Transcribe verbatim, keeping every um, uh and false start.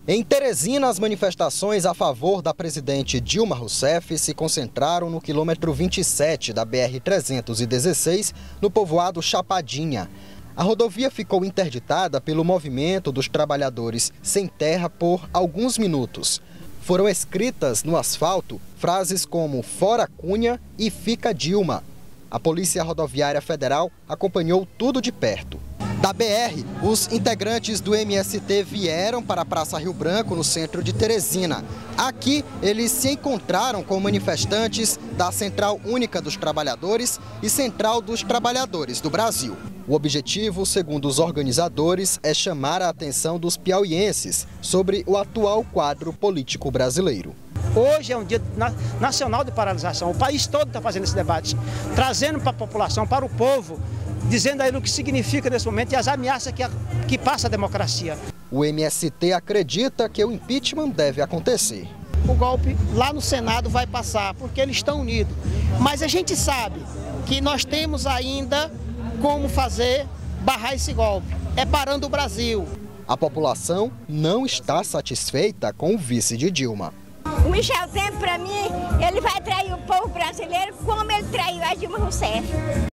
Em Teresina, as manifestações a favor da presidente Dilma Rousseff se concentraram no quilômetro vinte e sete da B R trezentos e dezesseis, no povoado Chapadinha. A rodovia ficou interditada pelo movimento dos trabalhadores sem terra por alguns minutos. Foram escritas no asfalto frases como "Fora Cunha" e "Fica Dilma". A Polícia Rodoviária Federal acompanhou tudo de perto. Da B R, os integrantes do M S T vieram para a Praça Rio Branco, no centro de Teresina. Aqui, eles se encontraram com manifestantes da Central Única dos Trabalhadores e Central dos Trabalhadores do Brasil. O objetivo, segundo os organizadores, é chamar a atenção dos piauienses sobre o atual quadro político brasileiro. Hoje é um dia nacional de paralisação. O país todo está fazendo esse debate, trazendo para a população, para o povo, dizendo aí o que significa nesse momento e as ameaças que, a, que passa a democracia. O M S T acredita que o impeachment deve acontecer. O golpe lá no Senado vai passar, porque eles estão unidos. Mas a gente sabe que nós temos ainda como fazer barrar esse golpe. É parando o Brasil. A população não está satisfeita com o vice de Dilma. O Michel Temer, para mim, ele vai trair o povo brasileiro como ele traiu a Dilma Rousseff.